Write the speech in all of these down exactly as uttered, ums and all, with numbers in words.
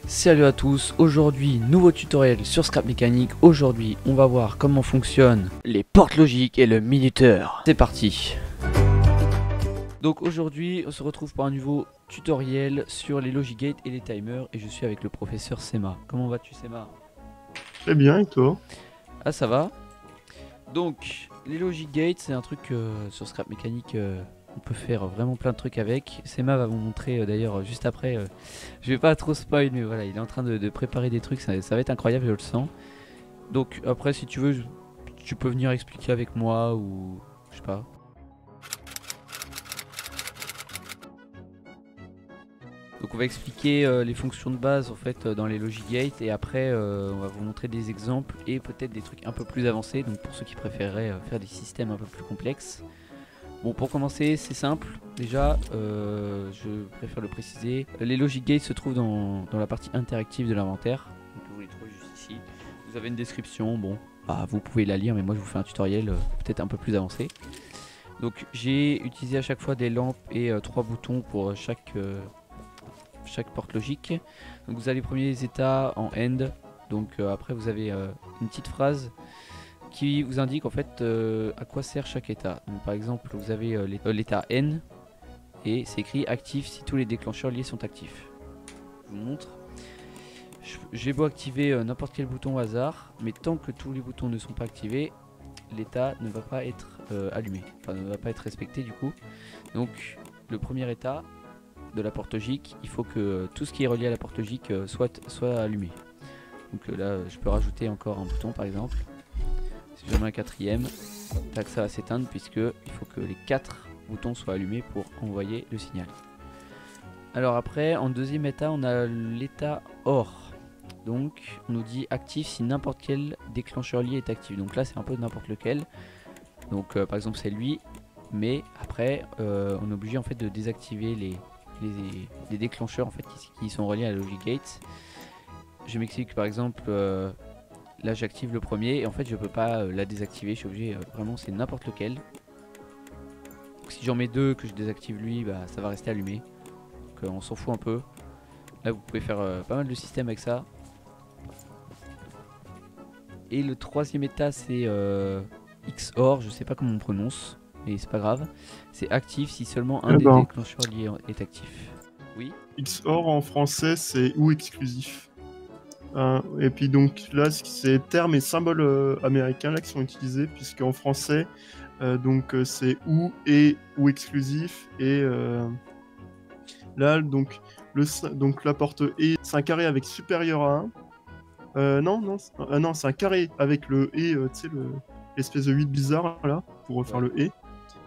Salut à tous, aujourd'hui nouveau tutoriel sur Scrap Mécanique. Aujourd'hui on va voir comment fonctionnent les portes logiques et le minuteur. C'est parti. Donc aujourd'hui on se retrouve pour un nouveau tutoriel sur les logic gates et les timers. Et je suis avec le professeur Sema. Comment vas-tu Sema? Très bien, et toi? Ah ça va. Donc les logic gates c'est un truc euh, sur Scrap Mécanique. Euh, On peut faire vraiment plein de trucs avec. Sema va vous montrer euh, d'ailleurs juste après. Euh, je vais pas trop spoil, mais voilà, il est en train de, de préparer des trucs. Ça, ça va être incroyable, je le sens. Donc après, si tu veux, je- tu peux venir expliquer avec moi ou je sais pas. Donc on va expliquer euh, les fonctions de base en fait euh, dans les logic gates et après euh, on va vous montrer des exemples et peut-être des trucs un peu plus avancés. Donc pour ceux qui préféreraient euh, faire des systèmes un peu plus complexes. Bon, pour commencer, c'est simple. Déjà, euh, je préfère le préciser. Les logic gates se trouvent dans, dans la partie interactive de l'inventaire. Donc vous les trouvez juste ici. Vous avez une description. Bon, bah, vous pouvez la lire, mais moi je vous fais un tutoriel euh, peut-être un peu plus avancé. Donc j'ai utilisé à chaque fois des lampes et euh, trois boutons pour chaque, euh, chaque porte logique. Donc vous avez les premiers états en end. Donc euh, après vous avez euh, une petite phrase qui vous indique en fait euh, à quoi sert chaque état. Donc, par exemple, vous avez euh, l'état N et c'est écrit actif si tous les déclencheurs liés sont actifs. Je vous montre. J'ai beau activer euh, n'importe quel bouton au hasard, mais tant que tous les boutons ne sont pas activés, l'état ne va pas être euh, allumé, enfin ne va pas être respecté du coup. Donc le premier état de la porte logique, il faut que euh, tout ce qui est relié à la porte logique euh, soit, soit allumé. Donc euh, là je peux rajouter encore un bouton par exemple. Si j'en mets un quatrième, tac, ça va s'éteindre puisque il faut que les quatre boutons soient allumés pour envoyer le signal. Alors après, en deuxième état, on a l'état OR. Donc on nous dit actif si n'importe quel déclencheur lié est actif. Donc là c'est un peu n'importe lequel. Donc euh, par exemple c'est lui. Mais après euh, on est obligé en fait de désactiver les, les, les déclencheurs en fait qui, qui sont reliés à la logic gate. Je m'explique par exemple. Euh, Là j'active le premier et en fait je peux pas euh, la désactiver, je suis obligé, euh, vraiment c'est n'importe lequel. Donc, si j'en mets deux que je désactive lui, bah ça va rester allumé. Donc euh, on s'en fout un peu. Là vous pouvez faire euh, pas mal de systèmes avec ça. Et le troisième état c'est euh, X O R, je sais pas comment on prononce, mais c'est pas grave. C'est actif si seulement un Eh des ben, déclencheurs liés est actif. Oui. X O R en français, c'est ou exclusif. Hein, et puis donc là, c'est termes et symboles euh, américains là qui sont utilisés, puisque en français, euh, donc euh, c'est ou et ou exclusif. Et euh, là, donc, le, donc la porte E, c'est un carré avec supérieur à un. Euh, non, non, euh, non, c'est un carré avec le et, euh, tu sais, le- l'espèce de huit bizarre là, pour faire Ouais. le et.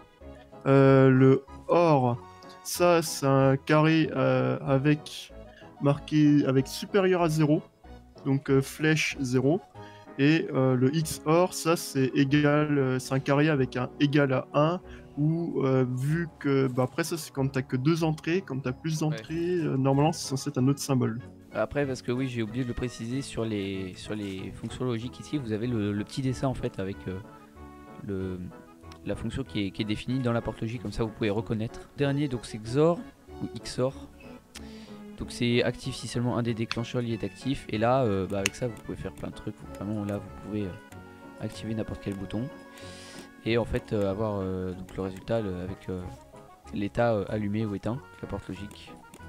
Euh, le or, ça c'est un carré euh, avec marqué avec supérieur à zéro, donc euh, flèche zéro. Et euh, le X or, ça c'est égal, euh, c'est un carré avec un égal à un, ou euh, vu que, bah, après ça c'est quand t'as que deux entrées, quand t'as plus Ouais. d'entrées, euh, normalement c'est censé être un autre symbole. Après parce que oui j'ai oublié de le préciser sur les, sur les fonctions logiques ici, vous avez le, le petit dessin en fait avec euh, le, la fonction qui est, qui est définie dans la porte logique, comme ça vous pouvez reconnaître. Dernier donc c'est X O R ou X O R. Donc c'est actif si seulement un des déclencheurs liés est actif. Et là euh, bah avec ça vous pouvez faire plein de trucs. Vraiment là vous pouvez euh, activer n'importe quel bouton. Et en fait euh, avoir euh, donc le résultat le, avec euh, l'état euh, allumé ou éteint, la porte logique.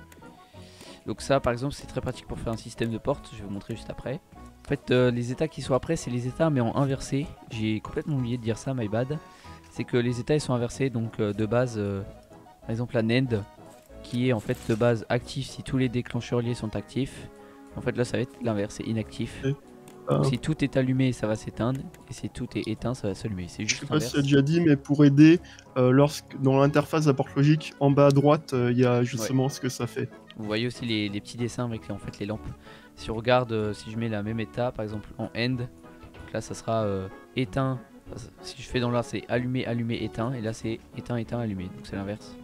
Donc ça par exemple c'est très pratique pour faire un système de porte, je vais vous montrer juste après. En fait euh, les états qui sont après c'est les états mais en inversé. J'ai complètement oublié de dire ça, my bad. C'est que les états ils sont inversés, donc euh, de base euh, par exemple la NAND qui est en fait de base actif si tous les déclencheurs liés sont actifs. En fait là ça va être l'inverse, c'est inactif. Et, Donc euh, si tout est allumé ça va s'éteindre et si tout est éteint ça va s'allumer, c'est je sais juste pas si tu as l'inverse. déjà dit, mais pour aider, euh, lorsque dans l'interface de la porte logique, en bas à droite, euh, il y a Ouais. justement ce que ça fait. Vous voyez aussi les, les petits dessins avec en fait les lampes. Si on regarde, euh, si je mets la même état par exemple en end, donc là ça sera euh, éteint. Enfin, si je fais dans l'art c'est allumé, allumé, éteint, et là c'est éteint, éteint, allumé, donc c'est l'inverse.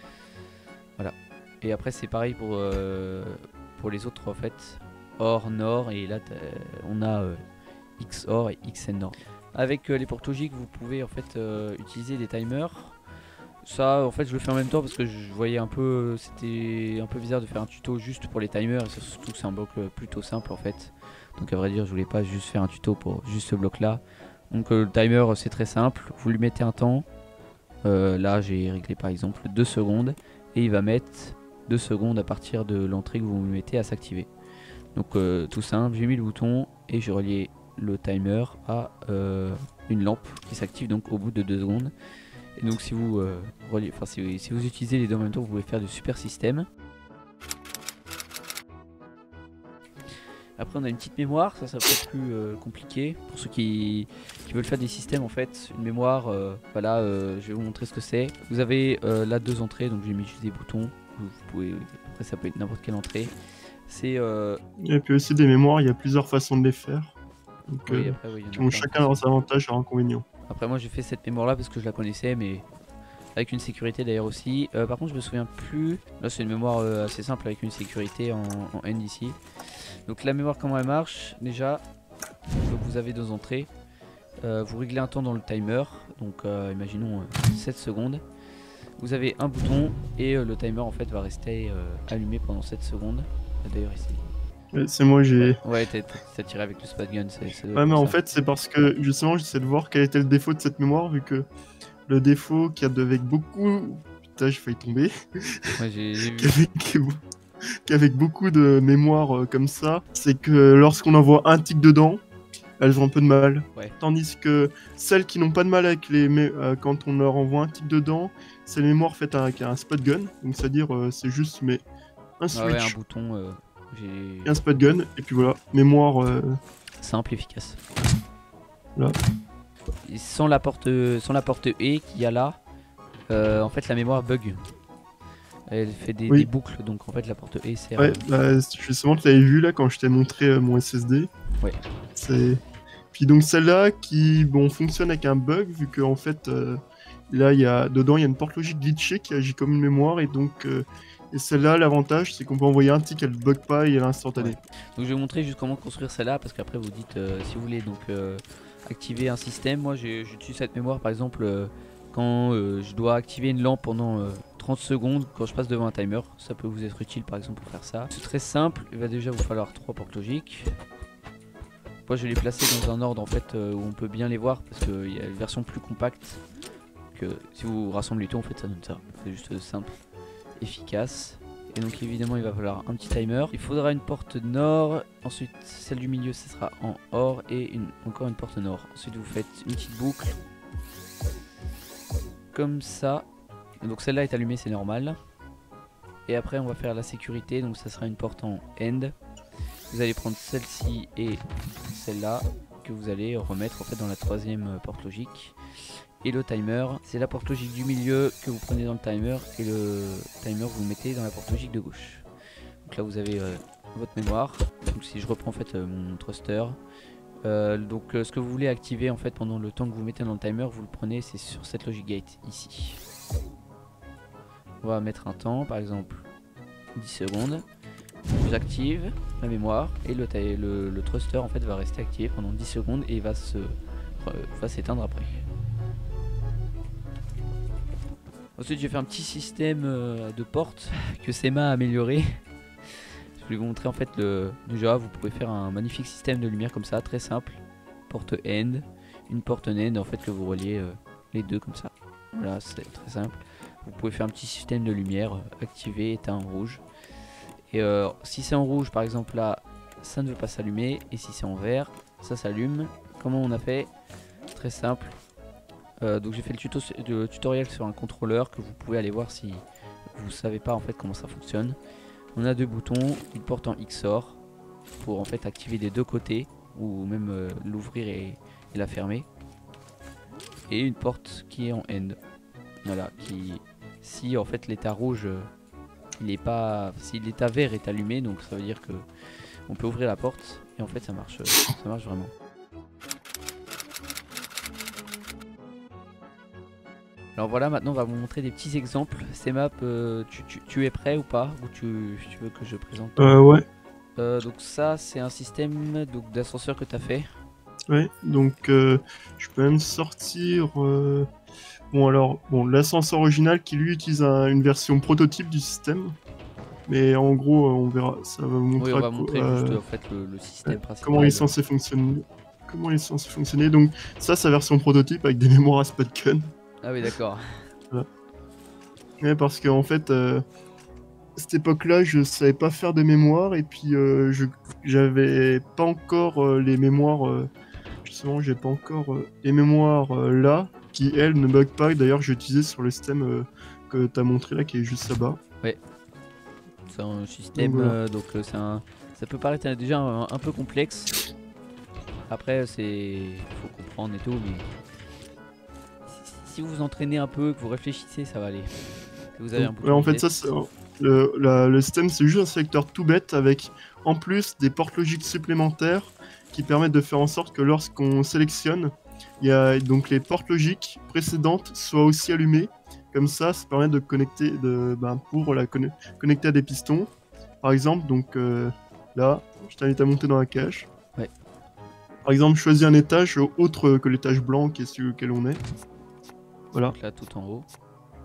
Voilà. Et après c'est pareil pour, euh, pour les autres en fait. Or, Nord, et là on a euh, X O R et X N O R. Avec euh, les portes logiques vous pouvez en fait euh, utiliser des timers. Ça, en fait, je le fais en même temps parce que je voyais un peu, c'était un peu bizarre de faire un tuto juste pour les timers, et surtout que c'est un bloc euh, plutôt simple en fait. Donc à vrai dire, je voulais pas juste faire un tuto pour juste ce bloc là. Donc euh, le timer, c'est très simple, vous lui mettez un temps. Euh, là, j'ai réglé par exemple deux secondes et il va mettre deux secondes à partir de l'entrée que vous lui mettez à s'activer. Donc euh, tout simple, j'ai mis le bouton et j'ai relié le timer à euh, une lampe qui s'active donc au bout de deux secondes. Et donc si vous, euh, reliez, enfin, si, si vous utilisez les deux en même temps, vous pouvez faire du super système. Après on a une petite mémoire, ça c'est un peu plus euh, compliqué pour ceux qui, qui veulent faire des systèmes en fait. Une mémoire, euh, voilà, euh, je vais vous montrer ce que c'est. Vous avez euh, là deux entrées, donc j'ai mis juste des boutons. Vous, vous pouvez, après ça peut être n'importe quelle entrée. C'est euh... Et puis aussi des mémoires, il y a plusieurs façons de les faire. Donc, oui, euh, après, oui, qui ont chacun leurs avantages et leurs inconvénients. Après moi j'ai fait cette mémoire là parce que je la connaissais, mais avec une sécurité d'ailleurs aussi. Euh, par contre je me souviens plus. Là c'est une mémoire euh, assez simple avec une sécurité en, en N ici. Donc la mémoire comment elle marche déjà. Donc vous avez deux entrées. Euh, vous réglez un temps dans le timer. Donc euh, imaginons euh, sept secondes. Vous avez un bouton et euh, le timer en fait va rester euh, allumé pendant sept secondes. D'ailleurs ici. C'est moi, j'ai. Ouais, t'as tiré avec le spat gun. Ouais, mais en fait, c'est parce que justement, j'essaie de voir quel était le défaut de cette mémoire, vu que le défaut qu'il y a avec beaucoup. Putain, j'ai failli tomber. Ouais, j'ai vu. qu'avec... qu'avec beaucoup de mémoire euh, comme ça, c'est que lorsqu'on envoie un tic dedans, elles ont un peu de mal. Ouais. Tandis que celles qui n'ont pas de mal avec les mé... euh, quand on leur envoie un tic dedans, c'est les mémoires faites avec un spot gun. Donc c'est-à-dire euh, c'est juste mais un switch, ah ouais, un bouton, euh, et un spot gun et puis voilà, mémoire euh... simple, efficace. Là. Et sans la porte, sans la porte E qu'il y a là, euh, en fait la mémoire bug. Elle fait des, oui. des boucles, donc en fait la porte E sert. Ouais, bah, justement tu l'avais vu là quand je t'ai montré euh, mon S S D. Ouais. C'est. Puis donc celle-là qui bon fonctionne avec un bug vu que en fait euh, là il y a dedans il y a une porte logique glitchée qui agit comme une mémoire et donc euh, et celle-là l'avantage c'est qu'on peut envoyer un tick, elle bug pas et elle est instantanée. Ouais. Donc je vais vous montrer juste comment construire celle-là parce qu'après vous dites euh, si vous voulez donc euh, activer un système. Moi j'utilise cette mémoire par exemple euh, quand euh, je dois activer une lampe pendant euh, trente secondes quand je passe devant un timer. Ça peut vous être utile par exemple pour faire ça. C'est très simple, il va déjà vous falloir trois portes logiques. Moi je vais les placer dans un ordre en fait euh, où on peut bien les voir parce qu'il y a une version plus compacte que si vous rassemblez tout en fait ça donne ça. C'est juste simple, efficace. Et donc évidemment il va falloir un petit timer. Il faudra une porte nord, ensuite celle du milieu ce sera en or et une, encore une porte nord. Ensuite vous faites une petite boucle comme ça. Donc celle-là est allumée, c'est normal. Et après on va faire la sécurité, donc ça sera une porte en end. Vous allez prendre celle-ci et celle-là que vous allez remettre en fait dans la troisième porte logique. Et le timer, c'est la porte logique du milieu que vous prenez dans le timer et le timer vous le mettez dans la porte logique de gauche. Donc là vous avez euh, votre mémoire. Donc si je reprends en fait euh, mon thruster, euh, donc euh, ce que vous voulez activer en fait pendant le temps que vous mettez dans le timer, vous le prenez, c'est sur cette logic gate ici. On va mettre un temps, par exemple dix secondes. J'active la mémoire et le, le, le thruster en fait va rester activé pendant dix secondes et il va se euh, va s'éteindre après. Ensuite j'ai fait un petit système euh, de portes que Sema a amélioré. Je vais vous montrer en fait le déjà vous pouvez faire un magnifique système de lumière comme ça, très simple. Porte end, une porte end en fait que vous reliez euh, les deux comme ça. Voilà, c'est très simple. Vous pouvez faire un petit système de lumière euh, activé, éteint, rouge. Et euh, si c'est en rouge par exemple là ça ne veut pas s'allumer et si c'est en vert ça s'allume. Comment on a fait? Très simple. Euh, donc j'ai fait le, tuto, le tutoriel sur un contrôleur que vous pouvez aller voir si vous savez pas en fait comment ça fonctionne. On a deux boutons, une porte en X O R pour en fait activer des deux côtés ou même euh, l'ouvrir et, et la fermer. Et une porte qui est en end. Voilà, qui si en fait l'état rouge euh, il est pas, si l'état vert est allumé, donc ça veut dire que on peut ouvrir la porte et en fait ça marche, euh, ça marche vraiment. Alors voilà, maintenant on va vous montrer des petits exemples. Sema, euh, tu, tu, tu es prêt ou pas? Ou tu, tu veux que je présente? Euh, ouais. Euh, donc ça c'est un système d'ascenseur que tu as fait. Ouais, donc euh, je peux même sortir... Euh... Bon, alors, bon, l'ascenseur original qui lui utilise un- une version prototype du système. Mais en gros, euh, on verra. Ça va vous montrer, Oui, on va à quoi- montrer euh, juste en fait le, le système principal. comment il est censé fonctionner. Comment il est censé fonctionner. Donc, ça, c'est la version prototype avec des mémoires à Spotgun. Ah oui, d'accord. Voilà. Ouais, parce qu'en fait, euh, à cette époque-là, je savais pas faire de mémoire et puis euh, je j'avais pas encore euh, les mémoires. Euh, justement, j'ai pas encore euh, les mémoires euh, là qui elles ne bug pas. D'ailleurs, j'ai utilisé sur le système euh, que tu as montré là, qui est juste là-bas. Ouais. C'est un système, Donc, voilà. euh, donc euh, c'est un, ça peut paraître euh, déjà un, un peu complexe. Après, c'est, faut comprendre et tout, mais si, si vous vous entraînez un peu, que vous réfléchissez, ça va aller. Que vous avez un Donc, bouton ouais, en fait, reset. ça, c'est le, la- le système, c'est juste un sélecteur tout bête avec en plus des portes logiques supplémentaires qui permettent de faire en sorte que lorsqu'on sélectionne, il y a donc les portes logiques précédentes soient aussi allumées. Comme ça, ça permet de connecter, de, ben, pour la conne- connecter à des pistons. Par exemple, donc euh, là, je t'invite à monter dans la cage. Ouais. Par exemple, choisis un étage autre que l'étage blanc qui est sur lequel on est. Voilà. Donc là, tout en haut.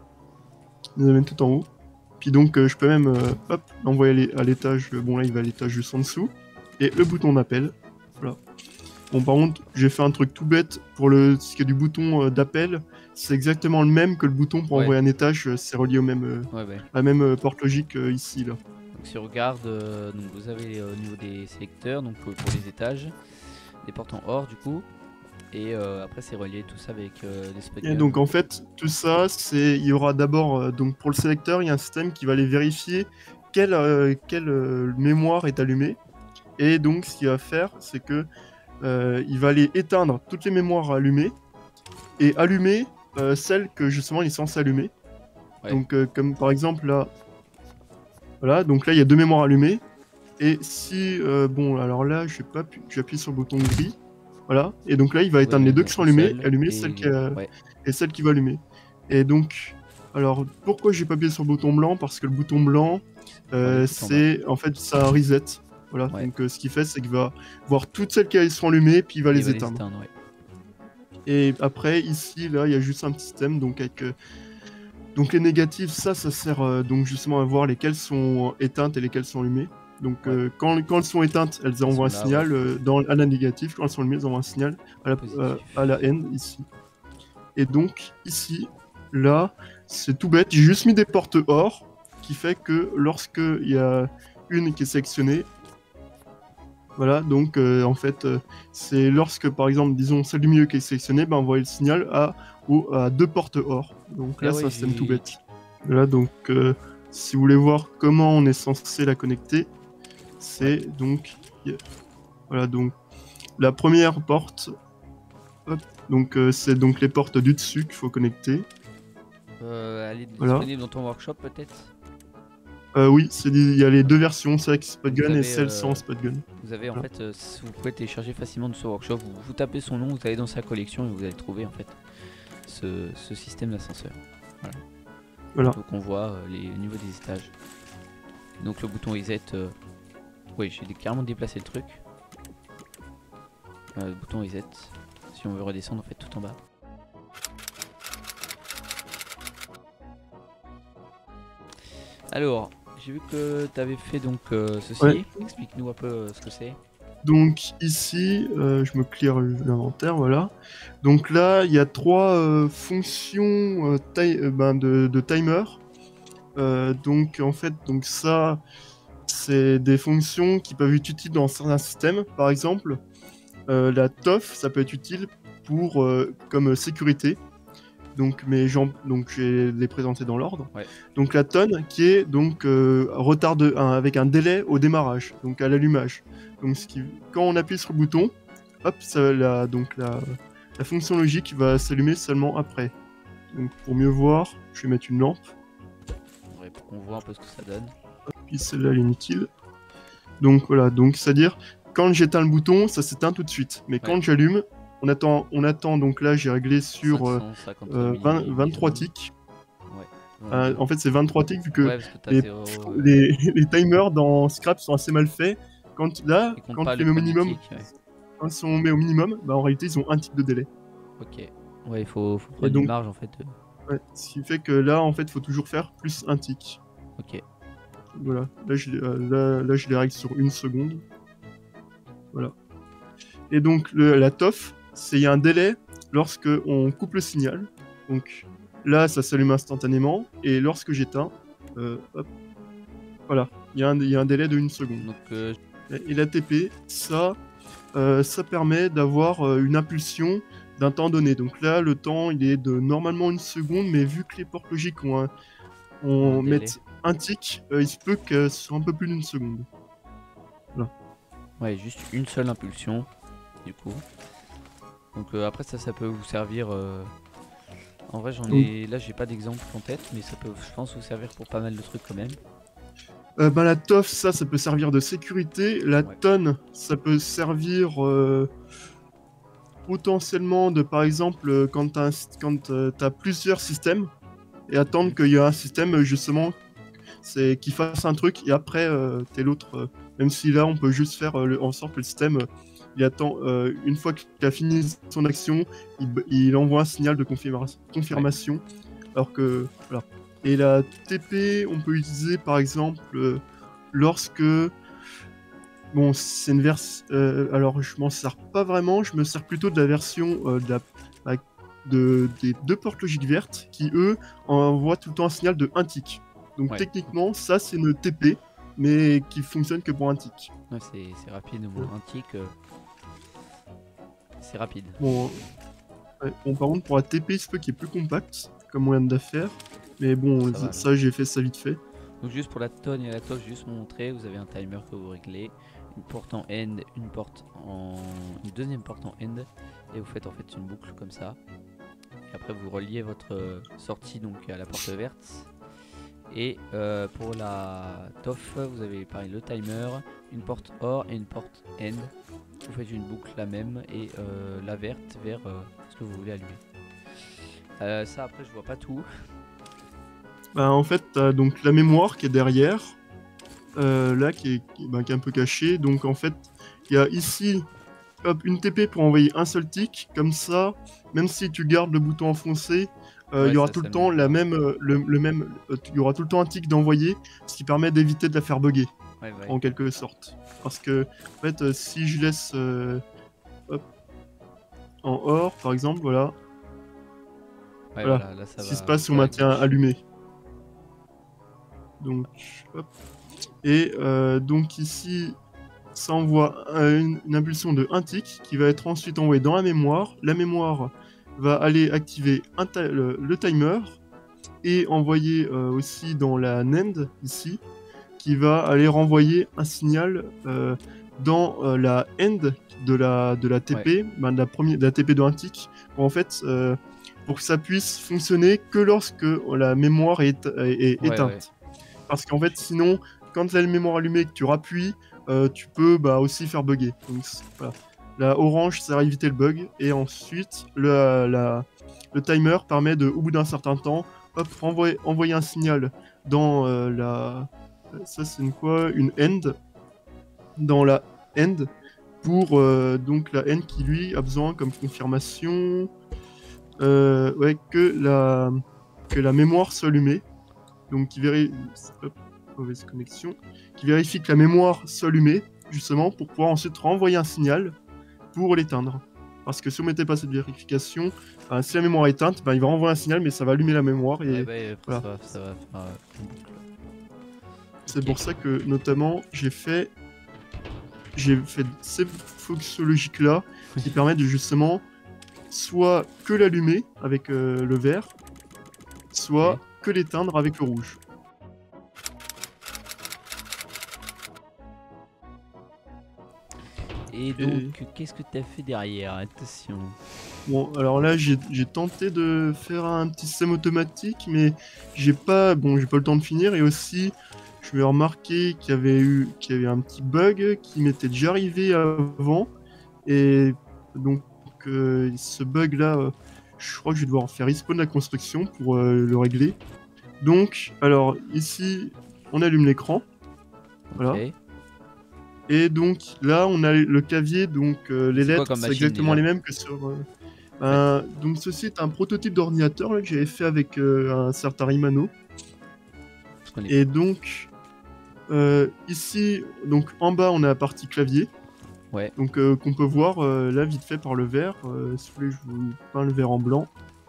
nous amène tout en haut. Puis donc euh, je peux même euh, hop, l'envoyer à l'étage, euh, bon là il va à l'étage juste en dessous. Et le bouton d'appel. Voilà. Bon par contre, j'ai fait un truc tout bête pour le ce qui est du bouton euh, d'appel. C'est exactement le même que le bouton pour Ouais. envoyer un étage, euh, c'est relié au même, euh, Ouais, ouais. à la même euh, porte logique euh, ici là. Donc si on regarde, euh, donc vous avez euh, au niveau des sélecteurs, donc euh, pour les étages, des portes en or du coup. Et euh, après c'est relié tout ça avec euh, des spotguns. Et donc en fait, tout ça, c'est il y aura d'abord euh, donc pour le sélecteur, il y a un système qui va aller vérifier quelle, euh, quelle euh, mémoire est allumée. Et donc ce qu'il va faire, c'est que euh, il va aller éteindre toutes les mémoires allumées et allumer euh, celles que justement il est censé allumer. Ouais. Donc euh, comme par exemple là, voilà, donc là il y a deux mémoires allumées. Et si euh, bon alors là, je pas pu... j'appuie sur le bouton gris. Voilà, et donc là il va éteindre Ouais, les deux donc qui sont une allumées, seule, allumer et... celle qui a... ouais. et celle qui va allumer. Et donc, alors pourquoi j'ai pas appuyé sur le bouton blanc? Parce que le bouton blanc, euh, Ouais, c'est en fait ça reset. Voilà, Ouais. donc euh, ce qu'il fait, c'est qu'il va voir toutes celles qui sont allumées, puis il va Et les il va éteindre. éteindre, ouais. Et après, ici, là, il y a juste un petit système, donc avec euh, donc les négatifs, ça, ça sert euh, donc justement à voir lesquelles sont éteintes et lesquelles sont allumées. Donc Ouais. euh, quand, quand elles sont éteintes, elles envoient un sont là, signal euh, dans, à la négative. Quand elles sont allumées, elles envoient un signal à la, Positif. euh, à la N ici. Et donc ici, là, c'est tout bête. J'ai juste mis des portes or qui fait que lorsque il y a une qui est sélectionnée, voilà, donc euh, en fait, euh, c'est lorsque par exemple, disons celle du milieu qui est sélectionnée, ben, envoyer le signal à, au- à deux portes or. Donc là, Ah c'est ouais, un système j'ai- tout bête. Là, donc, euh, si vous voulez voir comment on est censé la connecter, c'est donc, y a- voilà, donc la première porte, hop, donc euh, c'est donc les portes du dessus qu'il faut connecter. Euh, elle est Voilà. disponible dans ton workshop peut-être? Euh, oui, c'est des- il y a les deux versions, celle avec Spotgun Vous et avez, celle euh, sans Spotgun. Vous avez en Voilà. fait, euh, vous pouvez télécharger facilement de ce workshop, vous, vous tapez son nom, vous allez dans sa collection et vous allez trouver en fait ce, ce système d'ascenseur. Voilà. Voilà. Donc on voit euh, les niveaux des étages. Donc le bouton reset, euh... oui j'ai carrément déplacé le truc. Euh, le bouton reset, si on veut redescendre en fait tout en bas. Alors, j'ai vu que tu avais fait donc euh, ceci. Ouais. Explique-nous un peu euh, ce que c'est. Donc ici, euh, je me clear l'inventaire, voilà. Donc là, il y a trois euh, fonctions euh, ti- euh, ben, de, de timer. Euh, donc en fait, donc ça, c'est des fonctions qui peuvent être utiles dans certains systèmes. Par exemple, euh, la T O F, ça peut être utile pour euh, comme sécurité. Donc, mais j'en- donc je vais les présenter dans l'ordre. Ouais. Donc la tonne qui est donc euh, retard de, un- avec un délai au démarrage, donc à l'allumage. Donc ce qui, quand on appuie sur le bouton, hop, ça, la, donc la, la fonction logique va s'allumer seulement après. Donc pour mieux voir, je vais mettre une lampe. Ouais, pour qu'on voit un peu ce que ça donne. Puis celle-là, elle est inutile. Donc voilà, donc c'est-à-dire quand j'éteins le bouton, ça s'éteint tout de suite. Mais quand Ouais. j'allume, on attend, on attend. Donc là, j'ai réglé sur euh, cinq cent cinquante euh, vingt, millimètres. vingt-trois ticks. Ouais. Euh, en fait, c'est vingt-trois ticks vu que Ouais, parce que t'as les, zéro, euh, les, les timers dans Scrap sont assez mal faits. Quand là, ils comptent quand pas tu les le mets au premier minimum, tick, ouais. quand ils sont mis au minimum, bah en réalité ils ont un tick de délai. Ok. Ouais, il faut, faut Et prendre donc, une marge en fait. ouais, ce qui fait que là, en fait, il faut toujours faire plus un tick. Ok. Voilà, là je, les, euh, là, là, je les règle sur une seconde. Voilà. Et donc, le, la T O F, c'est il y a un délai lorsque on coupe le signal. Donc là, ça s'allume instantanément. Et lorsque j'éteins, euh, hop, voilà, il y, y a un délai de une seconde. Donc, euh... Et l'A T P, ça, euh, ça permet d'avoir euh, une impulsion d'un temps donné. Donc là, le temps, il est de normalement une seconde, mais vu que les portes logiques ont un, on met un tick, euh, il se peut que ce soit un peu plus d'une seconde. Voilà. Ouais, juste une seule impulsion, du coup. Donc euh, après ça, ça peut vous servir. Euh... En vrai, j'en ai. Là, j'ai pas d'exemple en tête, mais ça peut, je pense, vous servir pour pas mal de trucs quand même. Euh, ben, la T O F, ça, ça peut servir de sécurité. La ouais. tonne, ça peut servir euh, potentiellement de, par exemple, quand tu as, euh, plusieurs systèmes et attendre mmh. qu'il y ait un système, justement, c'est qui fasse un truc et après, euh, t'es l'autre. Euh, même si là, on peut juste faire euh, le, en sorte que le système, euh, il attend, euh, une fois qu'il a fini son action, il, il envoie un signal de confirma confirmation. Ouais. Alors que, voilà. Et la T P, on peut utiliser par exemple euh, lorsque. Bon, c'est une version. Euh, alors, je m'en sers pas vraiment, je me sers plutôt de la version euh, de la, de, des deux portes logiques vertes qui, eux, envoient tout le temps un signal de un tick. Donc, ouais. Techniquement, ça c'est une T P, mais qui fonctionne que pour un tick. Ouais, c'est rapide, bon, ouais. Un tick, euh... c'est rapide. Bon, ouais. Bon, par contre, pour la T P, il se peut qu'il est plus compact comme moyen d'affaire. Mais bon, ça, ça j'ai fait ça vite fait. Donc juste pour la tonne et la toche, juste montrer, vous avez un timer que vous réglez, une porte en end, une porte en une deuxième porte en end, et vous faites en fait une boucle comme ça. Et après vous reliez votre sortie donc à la porte verte. Et euh, pour la T O F, vous avez pareil le timer, une porte or et une porte end. Vous faites une boucle la même et euh, la verte vers euh, ce que vous voulez allumer. Euh, ça après je vois pas tout. Bah, en fait, t'as donc la mémoire qui est derrière, euh, là qui est, qui, bah, qui est un peu cachée. Donc en fait, il y a ici hop, une T P pour envoyer un seul tick. Comme ça, même si tu gardes le bouton enfoncé, il euh, ouais, y aura tout le temps la même, euh, le, le même, il euh, y aura tout le temps un tick d'envoyer, ce qui permet d'éviter de la faire bugger, ouais, ouais. En quelque sorte. Parce que en fait, euh, si je laisse euh, hop, en or, par exemple, voilà. Ouais, voilà. voilà là, ça ce qui se passe si on maintient gauche. allumé. Donc, hop. Et euh, donc ici, ça envoie une, une impulsion de un tick qui va être ensuite envoyée dans la mémoire. La mémoire va aller activer un le, le timer et envoyer euh, aussi dans la N A N D ici, qui va aller renvoyer un signal euh, dans euh, la end de la, de la T P, ouais. ben, de, la première, de la T P de un tick, pour en fait, euh, pour que ça puisse fonctionner que lorsque la mémoire est, est, est ouais, éteinte. Ouais. Parce qu'en fait, sinon, quand tu as la mémoire allumée et que tu rappuies, euh, tu peux bah, aussi faire bugger. Donc, voilà. La orange, ça va éviter le bug. Et ensuite, le, la, le timer permet de, au bout d'un certain temps, hop, renvoyer, envoyer un signal dans euh, la... Ça, c'est une quoi? Une end. Dans la end. Pour euh, donc la end qui, lui, a besoin comme confirmation euh, ouais, que, la, que la mémoire soit allumée. Donc, qui vérifie... Hop, mauvaise connexion. Qui vérifie que la mémoire soit allumée, justement, pour pouvoir ensuite renvoyer un signal pour l'éteindre. Parce que si on mettait pas cette vérification, ben, si la mémoire est éteinte, ben, il va renvoyer un signal, mais ça va allumer la mémoire. Et ouais, bah, voilà. ça va, ça va faire une boucle. C'est okay. Pour ça que, notamment, j'ai fait... J'ai fait ces fonctions logiques-là, qui permettent de, justement, soit que l'allumer avec euh, le vert, soit okay. que l'éteindre avec le rouge. Et donc, et... qu'est-ce que tu as fait derrière? Attention. Bon, alors là, j'ai tenté de faire un petit système automatique, mais j'ai pas, bon, j'ai pas le temps de finir. Et aussi, je vais remarquer qu'il y avait eu, qu'il y avait un petit bug qui m'était déjà arrivé avant. Et donc, euh, ce bug-là, euh, je crois que je vais devoir faire respawn la construction pour euh, le régler. Donc, alors ici, on allume l'écran. Voilà. Okay. Et donc là, on a le clavier, donc euh, les lettres, c'est exactement déjà les mêmes que sur. Euh... Euh, donc ceci est un prototype d'ordinateur là, que j'avais fait avec euh, un certain Rimano. Je connais Et donc euh, ici, donc en bas on a la partie clavier. Ouais. Donc euh, qu'on peut voir euh, là vite fait par le verre. Euh, si vous voulez, je vous peins le verre en blanc.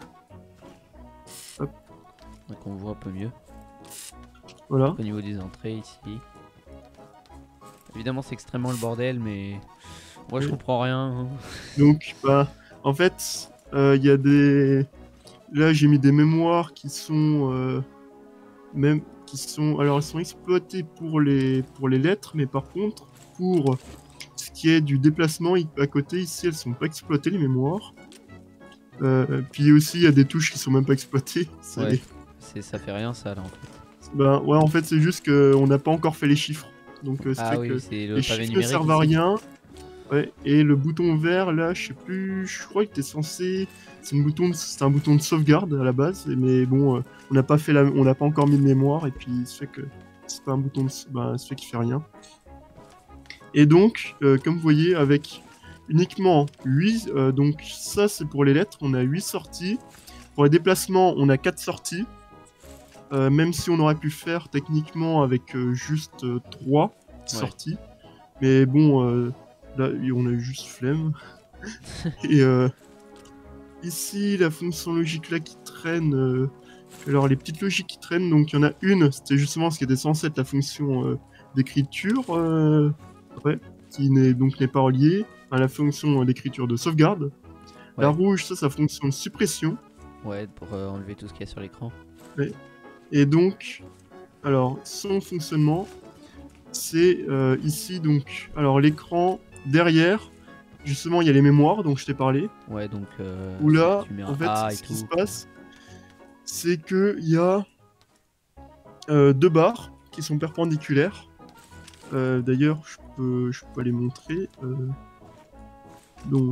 Hop. Donc on voit un peu mieux. Voilà. Au niveau des entrées ici. Évidemment c'est extrêmement le bordel, mais moi je Oui. comprends rien. Hein. Donc bah en fait il euh, y a des. Là j'ai mis des mémoires qui sont euh, même qui sont. Alors elles sont exploitées pour les pour les lettres, mais par contre pour ce qui est du déplacement à côté ici elles sont pas exploitées les mémoires. Euh, puis aussi il y a des touches qui sont même pas exploitées. Ouais, ça fait rien ça là en fait. Bah ouais, en fait c'est juste qu'on n'a pas encore fait les chiffres. Donc euh, Ah fait oui, que c'est le les pavé chiffres ne numérique servent à ici. rien. Ouais, et le bouton vert là, je sais plus, je crois qu'il était censé. C'est un bouton, de... c'est un bouton de sauvegarde à la base, mais bon, euh, on n'a pas fait la, on n'a pas encore mis de mémoire et puis ça fait que c'est pas un bouton, de... bah, ça fait qu'il fait rien. Et donc, euh, comme vous voyez, avec uniquement huit, euh, donc ça c'est pour les lettres, on a huit sorties. Pour les déplacements, on a quatre sorties. Euh, même si on aurait pu faire techniquement avec euh, juste euh, trois ouais. sorties. Mais bon, euh, là, on a eu juste flemme. Et euh, ici, la fonction logique là qui traîne. Euh, alors, les petites logiques qui traînent, donc il y en a une, c'était justement ce qui était censé être la fonction euh, d'écriture, euh, ouais, qui n'est donc n'est pas reliée à la fonction d'écriture de sauvegarde. Ouais. La rouge, ça, sa fonction de suppression. Ouais, pour euh, enlever tout ce qu'il y a sur l'écran. Ouais. Et donc, alors, son fonctionnement, c'est euh, ici, donc, alors l'écran, derrière, justement, il y a les mémoires dont je t'ai parlé. Ouais, donc, euh, où là, tu mets un en fait, A et ce tout. qui se passe, c'est qu'il y a euh, deux barres qui sont perpendiculaires. Euh, D'ailleurs, je peux, je peux les montrer. Euh, donc...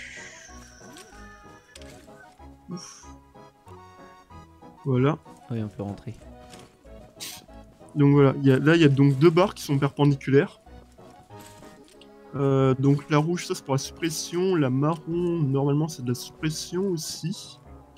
Ouf. Voilà. Oui, on peut rentrer. Donc voilà, y a, là il y a donc deux barres qui sont perpendiculaires. Euh, donc la rouge, ça c'est pour la suppression. La marron, normalement c'est de la suppression aussi.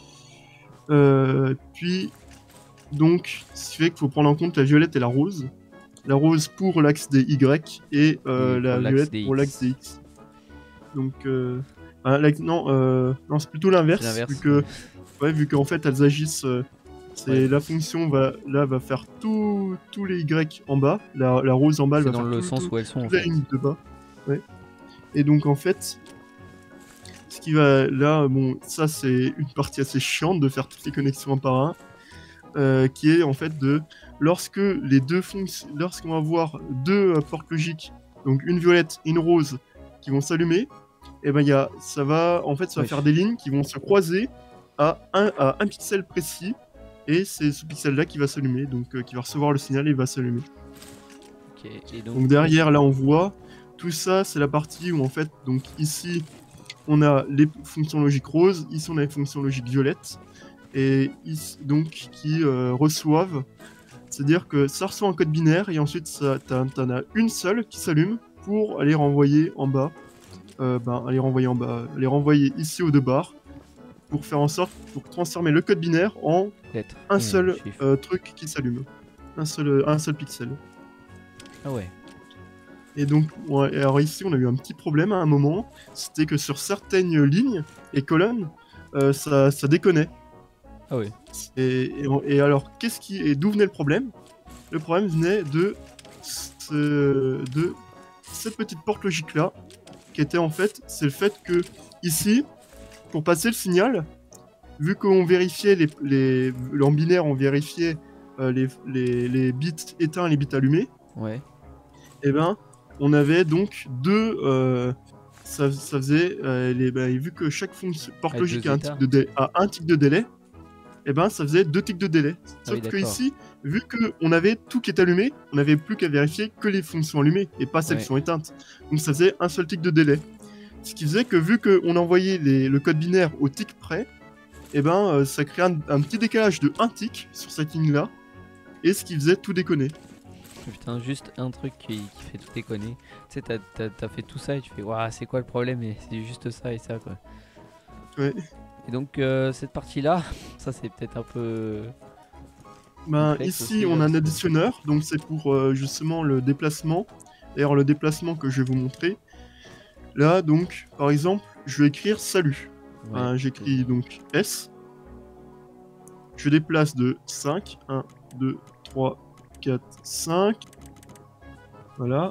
Euh, puis, donc, ce qui fait qu'il faut prendre en compte la violette et la rose. La rose pour l'axe des Y et, euh, et la violette pour l'axe des X. Donc, euh, ah, non, euh, non c'est plutôt l'inverse. Vu que, ouais, vu qu'en fait elles agissent. Euh, C'est ouais. La fonction va là va faire tous les Y en bas, la, la rose en bas elle va dans faire le tout, sens tout, où elles sont toute en la fait. ligne de bas. Ouais. Et donc en fait, ce qui va là, bon, ça c'est une partie assez chiante de faire toutes les connexions un par un, euh, qui est en fait de lorsque les deux fonctions, lorsqu'on va avoir deux euh, portes logiques, donc une violette et une rose qui vont s'allumer, et ben il y a, ça va en fait ça va ouais. faire des lignes qui vont se croiser à un, à un pixel précis. Et c'est ce pixel-là qui va s'allumer, donc euh, qui va recevoir le signal et va s'allumer. Okay, donc... donc derrière, là, on voit tout ça, c'est la partie où en fait, donc ici, on a les fonctions logiques roses, ici on a les fonctions logiques violettes, et ici, donc qui euh, reçoivent, c'est-à-dire que ça reçoit un code binaire et ensuite ça, t'en as une seule qui s'allume pour aller renvoyer en bas, euh, ben aller renvoyer en bas, aller renvoyer ici aux deux barres. Pour faire en sorte, pour transformer le code binaire en un seul euh, truc qui s'allume. Un seul, un seul pixel. Ah ouais. Et donc, ouais, alors ici, on a eu un petit problème à un moment. C'était que sur certaines lignes et colonnes, euh, ça, ça déconnait. Ah ouais. Et, et, et alors, qu'est-ce qui, et d'où venait le problème? Le problème venait de, ce, de cette petite porte logique-là, qui était en fait, c'est le fait que ici, pour passer le signal, vu qu'on vérifiait les, les, en binaire, on vérifiait euh, les, les, les bits éteints et les bits allumés. Ouais. Et ben, on avait donc deux. Euh, ça, ça faisait. Euh, les, ben, vu que chaque fonction porte logique a un, tic de délai, a un tic de délai, et ben ça faisait deux tics de délai. Sauf ah oui, que ici, vu qu'on avait tout qui est allumé, on n'avait plus qu'à vérifier que les fonctions allumées et pas celles ouais. qui sont éteintes. Donc ça faisait un seul tic de délai. Ce qui faisait que vu qu'on envoyait les, le code binaire au tic près, et ben euh, ça crée un, un petit décalage de un tic sur cette ligne là, et ce qui faisait tout déconner. Putain, juste un truc qui, qui fait tout déconner. Tu sais, t'as fait tout ça et tu fais waouh, c'est quoi le problème? Et c'est juste ça et ça quoi. Ouais. Et donc euh, cette partie-là, ça c'est peut-être un peu... Ben, complexe ici, aussi, on là, a un parce que- additionneur, donc c'est pour euh, justement le déplacement. D'ailleurs, le déplacement que je vais vous montrer. Là, donc, par exemple, je vais écrire salut. Ouais, Ben, j'écris donc S. Je déplace de cinq. un, deux, trois, quatre, cinq. Voilà.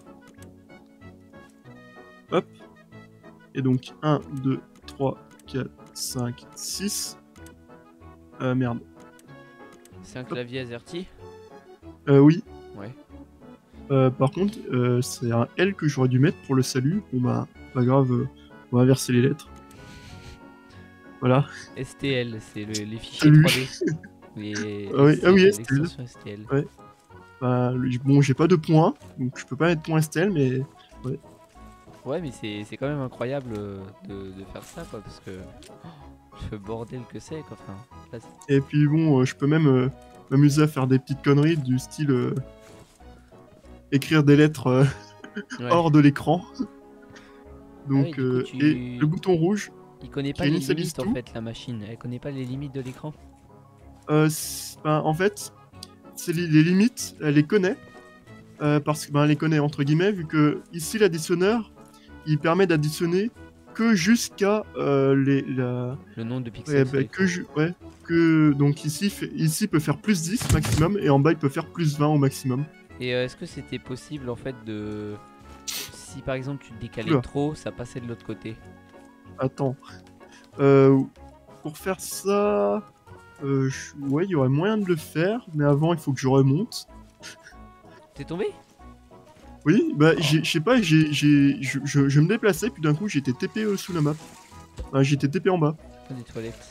Hop. Et donc un, deux, trois, quatre, cinq, six. Euh, merde. c'est un clavier AZERTY. Euh, oui. Ouais. Euh, par contre, euh, c'est un L que j'aurais dû mettre pour le salut. Bon bah, pas grave, euh, on va inverser les lettres. Voilà. S T L, c'est le- les fichiers Salut. trois D. Les, Ah oui, ah oui, les- S T L. l'extension S T L. Ouais. Bah, le- bon, j'ai pas de points, donc je peux pas mettre point S T L, mais Ouais, mais c'est c'est quand même incroyable euh, de, de faire ça, quoi, parce que oh, le bordel que c'est, quoi. Enfin, là, c'est- et puis bon, euh, je peux même euh, m'amuser à faire des petites conneries du style euh, écrire des lettres euh, ouais. hors de l'écran. Ah oui, Donc, du coup, euh, tu- et le bouton rouge, il connaît qui pas les initialise limites en tout. fait, la machine. Elle connaît pas les limites de l'écran. euh, c'est- ben, en fait, c'est les, les limites, elle les connaît. Euh, parce que ben, elle les connaît entre guillemets, vu que ici l'additionneur, il permet d'additionner que jusqu'à euh, les la... Le nombre de ouais, pixels. sur bah, l'écran. que ju- ouais, que donc ici fait- ici peut faire plus dix maximum et en bas il peut faire plus vingt au maximum. Et euh, est-ce que c'était possible en fait de. Si par exemple tu te décalais Oula. trop, ça passait de l'autre côté. Attends. Euh, pour faire ça, euh, je- ouais, il y aurait moyen de le faire, mais avant il faut que je remonte. T'es tombé? Oui, bah j'ai- je sais pas, j'ai, j'ai- je, je, je me déplaçais, puis d'un coup j'étais T P euh, sous la map. Enfin, j'étais T P en bas. Ah, des toilettes.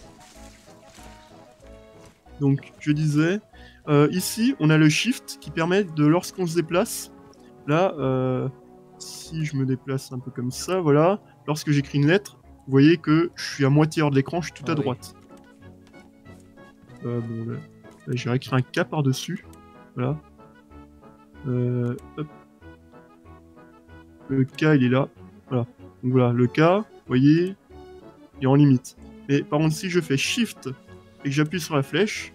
Donc je disais, euh, ici on a le shift qui permet de lorsqu'on se déplace, là, euh, si je me déplace un peu comme ça, voilà, lorsque j'écris une lettre, vous voyez que je suis à moitié hors de l'écran, je suis tout Ah à oui. droite. Euh, bon, là, là, j'ai écrit un K par-dessus, voilà. Euh, hop. Le K il est là, voilà. Donc voilà, le K, vous voyez, il est en limite. Mais par contre, si je fais Shift et que j'appuie sur la flèche,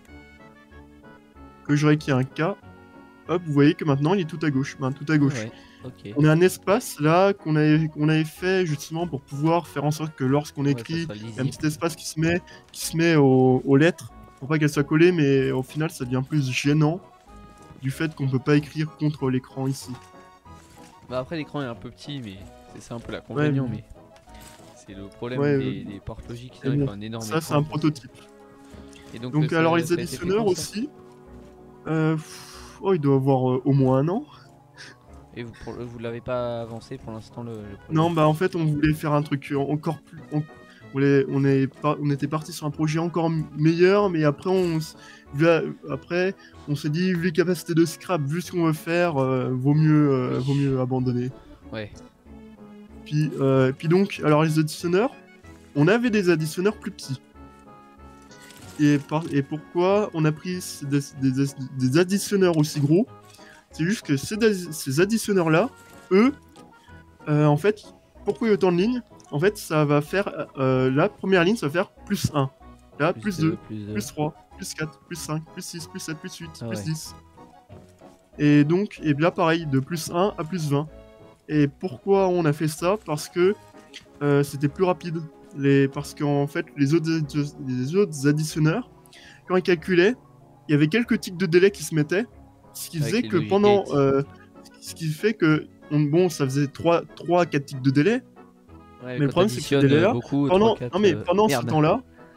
que je réécris un K, hop, vous voyez que maintenant il est tout à gauche. Ben, tout à Ah gauche. ouais, ok. On a un espace là qu'on avait, qu'on avait fait justement pour pouvoir faire en sorte que lorsqu'on Ouais, ça écrit, soit il y a un lisible. petit espace qui se met, qui se met aux, aux lettres pour pas qu'elles soient collées, mais au final ça devient plus gênant du fait qu'on peut pas écrire contre l'écran ici. Bah après l'écran est un peu petit, mais c'est ça un peu l'inconvénient, mais- mais c'est le problème Ouais, des, euh, des portes logiques, c'est mais vrai bon, qu'il faut un énorme Ça c'est écran, un quoi. prototype. Et donc, Donc euh, alors ça- les ça a été fait additionneurs quand, ça aussi, euh, pff, oh, il doit avoir euh, au moins un an. Et vous, pour- vous l'avez pas avancé pour l'instant le, le projet? Non, bah en fait, on voulait faire un truc euh, encore plus. On, on, voulait- on est pas- on était parti sur un projet encore m- meilleur, mais après, on, s- va- après, on s'est dit, vu les capacités de scrap, vu ce qu'on veut faire, euh, vaut, mieux, euh, Oui. vaut mieux abandonner. Ouais. Puis, euh, puis donc, alors les additionneurs, on avait des additionneurs plus petits. Et, par- et pourquoi on a pris ces- des, des- des additionneurs aussi gros? C'est juste que ces, addi- ces additionneurs-là, eux, euh, en fait, pourquoi il y a autant de lignes? En fait, ça va faire, euh, la première ligne, ça va faire plus un. Là, plus deux, plus deux. plus trois, plus quatre, plus cinq, plus six, plus sept, plus huit, Ah plus ouais. dix. Et donc, et là, pareil, de plus un à plus vingt. Et pourquoi on a fait ça? Parce que euh, c'était plus rapide. Les... Parce qu'en fait, les autres, addi- les autres additionneurs, quand ils calculaient, il y avait quelques tics de délai qui se mettaient. Ce qui Avec faisait les que logic pendant... gates. euh, ce qui fait que, on- bon, ça faisait trois à quatre tics de délai. Ouais, mais le quand problème, c'est que ce t'additionnes, délai-là, euh, beaucoup, pendant, trois, quatre, non, mais euh, pendant ce merde. temps-là,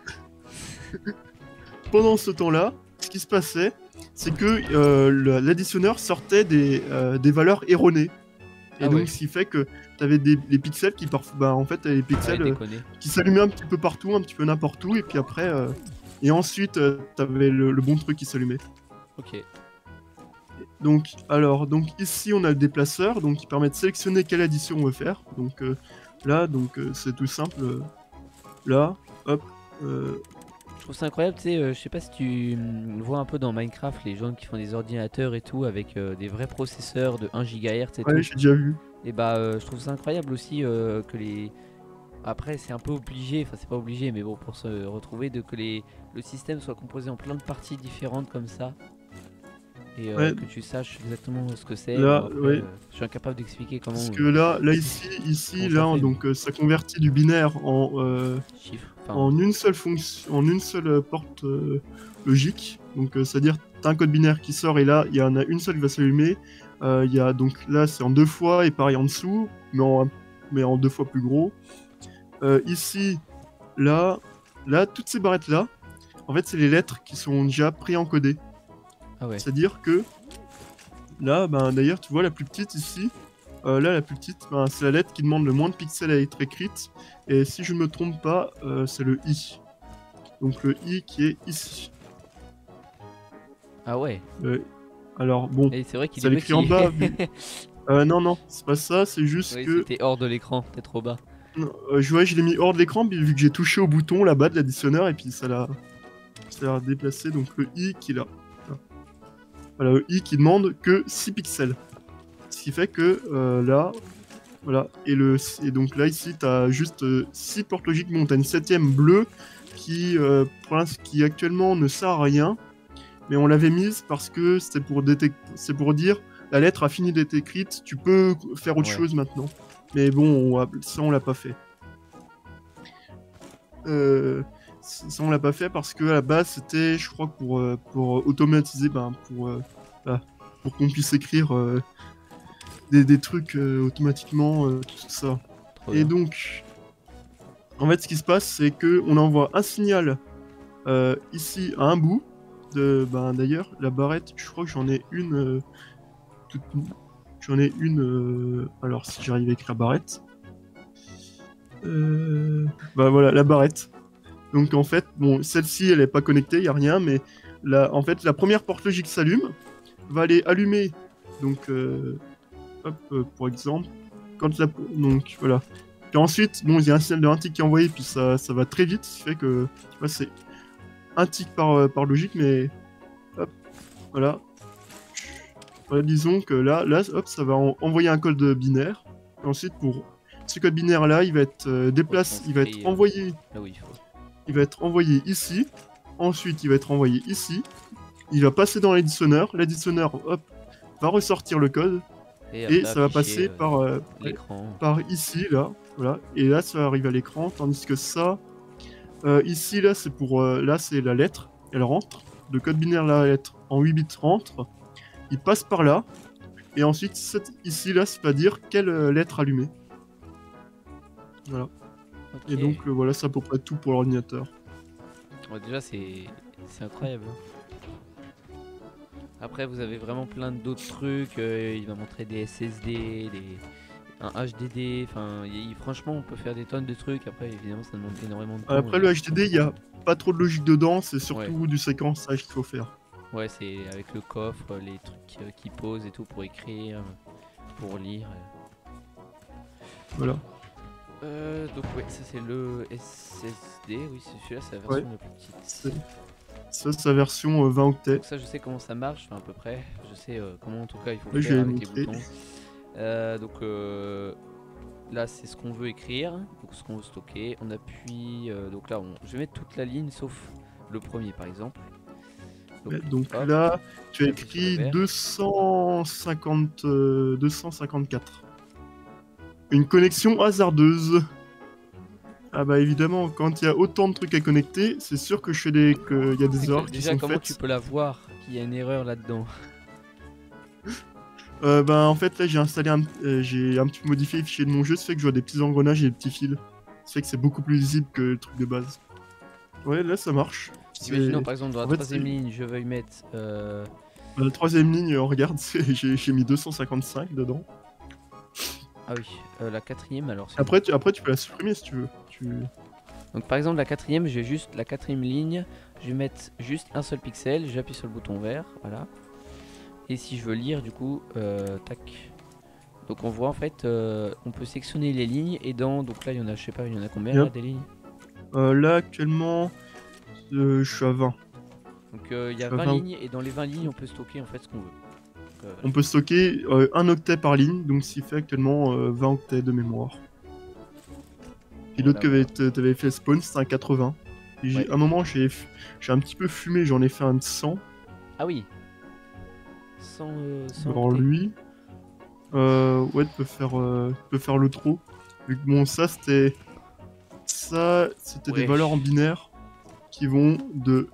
pendant ce temps-là, ce qui se passait, c'est que euh, le- l'additionneur sortait des, euh, des valeurs erronées. Et Ah donc, ouais. ce qui fait que t'avais des, des pixels qui parfois, bah, en fait, t'avais des Ouais, pixels euh, déconner. qui s'allumaient un petit peu partout, un petit peu n'importe où, et puis après, euh, et ensuite, euh, t'avais le, le bon truc qui s'allumait. Ok. Donc, alors, donc ici, on a le déplaceur, donc qui permet de sélectionner quelle addition on veut faire. Donc euh, là, donc euh, c'est tout simple. euh, là, hop. euh, Je trouve ça incroyable, tu sais, euh, je sais pas si tu hum, vois un peu dans Minecraft les gens qui font des ordinateurs et tout avec euh, des vrais processeurs de un gigahertz et ouais, tout. j'ai déjà vu. Et bah euh, je trouve ça incroyable aussi euh, que les... après c'est un peu obligé, enfin c'est pas obligé, mais bon, pour se retrouver, de que les, le système soit composé en plein de parties différentes comme ça. Et euh, Ouais. que tu saches exactement ce que c'est. Là, Bon, après, ouais. euh, je suis incapable d'expliquer comment. Parce euh, que là, là ici, ici, comment là, ça fait, donc euh, ça convertit du binaire en, euh, chiffre. Enfin, en une seule fonction, en une seule euh, porte euh, logique. Donc, euh, c'est-à-dire, t'as un code binaire qui sort et là, il y en a une seule qui va s'allumer. Euh, Il y a donc là, c'est en deux fois et pareil en dessous, mais en, mais en deux fois plus gros. Euh, ici, là, là, toutes ces barrettes là, en fait, c'est les lettres qui sont déjà pré-encodées. ah ouais. C'est-à-dire que là, ben, d'ailleurs, tu vois la plus petite ici. Euh, là, la plus petite, ben, c'est la lettre qui demande le moins de pixels à être écrite. Et si je ne me trompe pas, euh, c'est le I. Donc le I qui est ici. Ah ouais. Euh, alors bon, Et c'est vrai qu'il ça est l'écrit en petit. bas. mais- Euh, non, non, c'est pas ça, c'est juste Oui, que... c'était hors de l'écran, t'es trop bas. Non, euh, je, ouais, je l'ai mis hors de l'écran puis vu que j'ai touché au bouton là-bas de l'additionneur et puis ça l'a ça l'a déplacé. Donc le I qui est là. Voilà, le I qui demande que six pixels. Ce qui fait que euh, là, voilà, et, le, et donc là ici, tu as juste six portes logiques. Bon, tu as une septième bleue qui, euh, pour l'instant, qui actuellement ne sert à rien, mais on l'avait mise parce que c'était pour, détect... c'est pour dire la lettre a fini d'être écrite, tu peux faire autre Ouais. chose maintenant. Mais bon, on a... ça on l'a pas fait. Euh, ça on l'a pas fait parce que à la base c'était, je crois, pour, euh, pour automatiser, ben, pour, euh, ah, pour qu'on puisse écrire euh, des, des trucs euh, automatiquement, euh, tout ça. Trop Et bien. donc, en fait, ce qui se passe, c'est que on envoie un signal euh, ici à un bout. De, ben, d'ailleurs, la barrette, je crois que j'en ai une. Euh, toute... J'en ai une. Euh... Alors, si j'arrive à écrire barrette. Euh... Bah voilà, la barrette. Donc en fait, bon, celle-ci, elle est pas connectée, y a rien, mais la, en fait, la première porte logique s'allume, va aller allumer. Donc, euh, hop, euh, pour exemple, quand la, donc voilà. Puis ensuite, bon, il y a un signal de un tick qui est envoyé, puis ça, ça va très vite, ce qui fait que, tu vois, c'est un tick par, euh, par logique, mais hop, voilà. Voilà, disons que là, là, hop, ça va en- envoyer un code binaire. Et ensuite, pour ce code binaire là, il va être euh, déplacé, il va être Retranscrit, euh, envoyé, Là où il faut. il va être envoyé ici. Ensuite, il va être envoyé ici. Il va passer dans l'additionneur. L'additionneur, hop, va ressortir le code. Et après, ça va afficher, passer euh, par, euh, l'écran. par ici, là. Voilà. Et là, ça arrive à l'écran. Tandis que ça, euh, ici, là, c'est pour. Euh, là, c'est la lettre. Elle rentre. Le code binaire, la lettre, en huit bits rentre. Il passe par là. Et ensuite, cette- ici, là, ça va dire quelle euh, lettre allumer. Voilà. Ok. Et donc, euh, voilà, c'est à peu près tout pour l'ordinateur. Ouais, déjà, c'est c'est incroyable. hein. Après, vous avez vraiment plein d'autres trucs. euh, il va montrer des S S D, des... un H D D. Enfin, il- franchement, on peut faire des tonnes de trucs. Après, évidemment, ça demande énormément de temps. Après, et le c'est H D D, il n'y a pas trop de logique dedans. C'est surtout Ouais. du séquençage qu'il faut faire. Ouais, c'est avec le coffre, les trucs euh, qui posent et tout pour écrire, pour lire. euh. Voilà. Euh, donc ouais, ça c'est le S S D, oui c'est celui-là, c'est la version Ouais. la plus petite. C'est- Ça, c'est sa version euh, vingt octets. Donc ça je sais comment ça marche, enfin à peu près, je sais euh, comment en tout cas il faut Oui, je faire vais avec les montrer. boutons. Euh, donc euh, là c'est ce qu'on veut écrire, donc ce qu'on veut stocker, on appuie, euh, donc là on... je vais mettre toute la ligne sauf le premier par exemple. Donc, Ouais, donc hop, là, tu as j'appuie sur le écrit vert. deux cent cinquante, euh, deux cent cinquante-quatre. Une connexion hasardeuse. Ah bah évidemment, quand il y a autant de trucs à connecter, c'est sûr que je fais des, que il y a des C'est que erreurs qui déjà sont comment faites. tu peux la voir qu'il y a une erreur là-dedans? Euh, bah en fait là j'ai installé un, euh, j'ai un petit peu modifié le fichier de mon jeu, ça fait que je vois des petits engrenages et des petits fils. Ça fait que c'est beaucoup plus lisible que le truc de base. Ouais, là ça marche. C'est- Imaginons par exemple dans la en fait, troisième c'est- ligne je veuille mettre euh, Bah, la troisième ligne, on regarde, c'est- j'ai j'ai mis deux cent cinquante-cinq dedans. ah oui, euh, la quatrième alors c'est Après tu, après tu peux la supprimer si tu veux. Tu... Donc par exemple la quatrième, je vais juste la quatrième ligne, je vais mettre juste un seul pixel, j'appuie sur le bouton vert, voilà. Et si je veux lire du coup, euh, tac. Donc on voit en fait, euh, on peut sectionner les lignes et dans, donc là il y en a, je sais pas, il y en a combien là, Yep. des lignes. Euh, là actuellement, euh, je suis à vingt. Donc euh, il y a Je suis à vingt vingt. lignes et dans les vingt lignes on peut stocker en fait ce qu'on veut. Donc, euh, On peut stocker euh, un octet par ligne, donc ce qui fait actuellement euh, vingt octets de mémoire. Puis l'autre que Voilà, t'avais- t'avais fait spawn, c'était un quatre-vingts. Et j'ai- Ouais. À un moment, j'ai j'ai un petit peu fumé, j'en ai fait un de cent. Ah oui. Sans, euh, sans Alors octet. lui, euh, ouais, tu peux faire, euh, tu peux faire le trop. Vu que bon, ça c'était, ça c'était des Wesh. valeurs en binaire qui vont de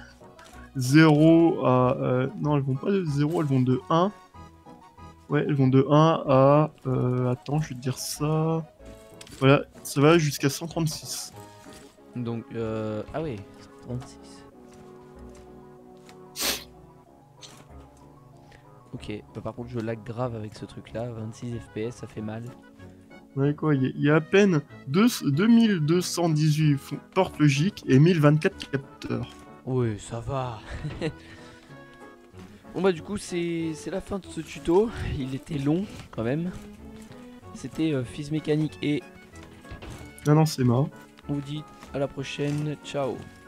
zéro à, euh, non, elles vont pas de zéro, elles vont de un. Ouais, elles vont de un à, euh, attends, je vais te dire ça. Voilà, ça va jusqu'à cent trente-six. Donc, euh... ah oui, trente-six. Ok, bah par contre je lag grave avec ce truc là, vingt-six F P S ça fait mal. Ouais, quoi, il y, a- il y a à peine deux- deux mille deux cent dix-huit fon- portes logiques et mille vingt-quatre capteurs. Oui, ça va. Bon bah du coup c'est c'est la fin de ce tuto, il était long quand même. C'était euh, Fils Mécanique et Ah non, c'est marrant. on vous dit à la prochaine, ciao.